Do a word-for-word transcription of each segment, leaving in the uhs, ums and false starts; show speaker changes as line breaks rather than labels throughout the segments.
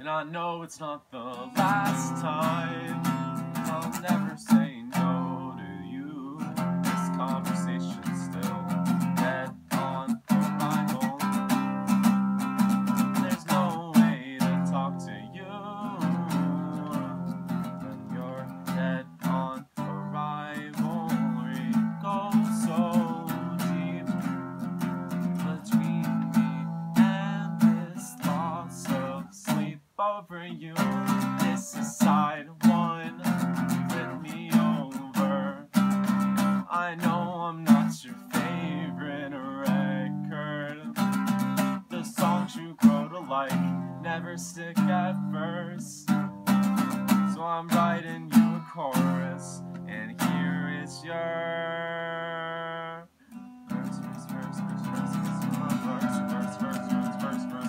And I know it's not the last time. I'll never say no to you. This conversation's still dead on arrival. There's no way to talk to you when you're dead on arrival. We go so deep between me and this loss of sleep over you. This is side one, flip me over. I know I'm not your favorite record. The songs you grow to like never stick at first. So I'm writing you a chorus, and here is your verse, verse, verse, verse, verse, verse, verse, verse, verse, verse, verse, verse,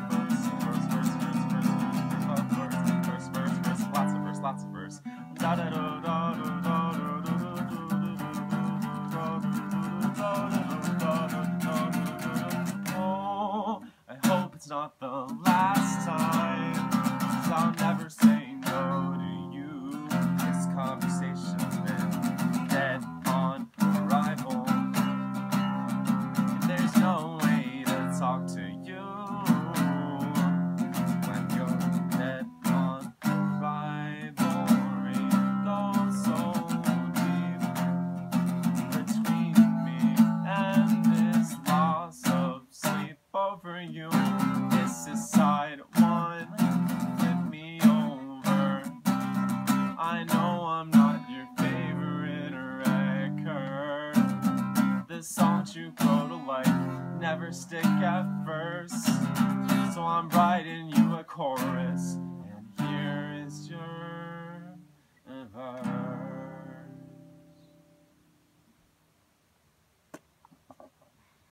lots of verse. Da da da da da da da da. Oh, I hope it's not the last time, 'cause I'll never say no to you. This conversation's been dead on arrival, and there's no way to talk to you when you're dead on arrival. Over you. This is side one, flip me over. I know I'm not your favorite record. The songs you grow to like never stick at first. So I'm writing you a chorus,